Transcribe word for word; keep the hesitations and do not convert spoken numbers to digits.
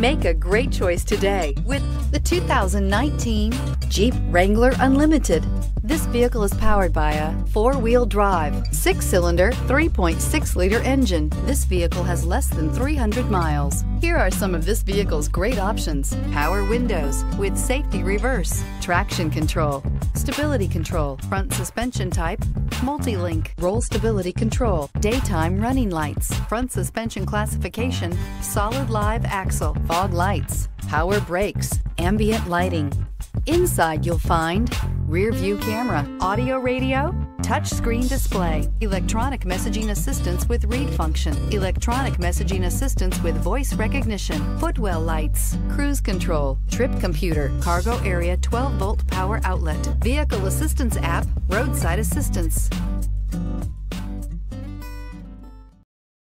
Make a great choice today with the two thousand nineteen Jeep Wrangler Unlimited. This vehicle is powered by a four-wheel drive, six-cylinder, three point six liter engine. This vehicle has less than three hundred miles. Here are some of this vehicle's great options: power windows with safety reverse, traction control, stability control, front suspension type, multi-link, roll stability control, daytime running lights, front suspension classification, solid live axle, fog lights, power brakes, ambient lighting. Inside you'll find rear view camera, audio radio, touchscreen display, electronic messaging assistance with read function, electronic messaging assistance with voice recognition, footwell lights, cruise control, trip computer, cargo area twelve volt power outlet, vehicle assistance app, roadside assistance.